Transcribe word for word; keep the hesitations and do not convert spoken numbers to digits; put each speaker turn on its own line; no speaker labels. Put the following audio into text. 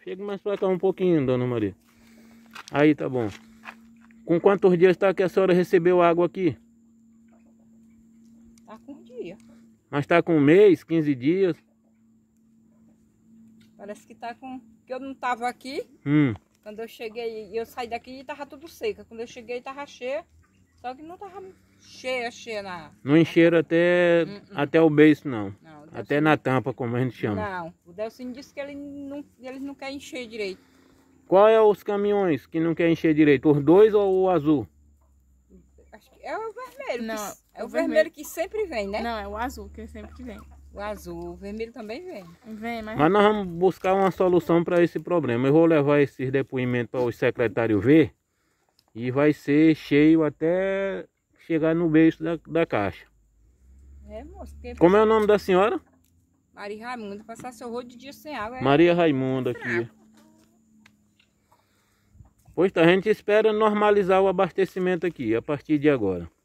Chega mais pra cá um pouquinho, dona Maria. Aí, tá bom. Com quantos dias tá que a senhora recebeu água aqui?
Tá com um dia.
Mas tá com um mês, quinze dias?
Parece que tá com... Porque eu não tava aqui.
Hum.
Quando eu cheguei, eu saí daqui e tava tudo seca. Quando eu cheguei, tava cheia. Só que não tava cheia, cheia na...
Não encheram até,
Hum, hum.
até o beiço, não.
Não, o
Até
Delcínio-
na tampa, como a gente chama.
Não, o Delcínio disse que ele não, eles não querem encher direito.
Qual é os caminhões que não quer encher direito? Os dois ou o azul?
Acho que é o vermelho.
Não,
que, é
o
o vermelho.
vermelho
que sempre vem, né?
Não, é o azul que sempre vem.
O azul, o vermelho também vem.
Vem, mas...
Mas nós vamos buscar uma solução para esse problema. Eu vou levar esses depoimentos para o secretário ver. E vai ser cheio até chegar no beiço da, da caixa.
É, moço. Porque
Como é o nome da senhora?
Maria Raimunda, passar seu rolo de dia sem água. É...
Maria Raimunda aqui. Pois tá, a gente espera normalizar o abastecimento aqui a partir de agora.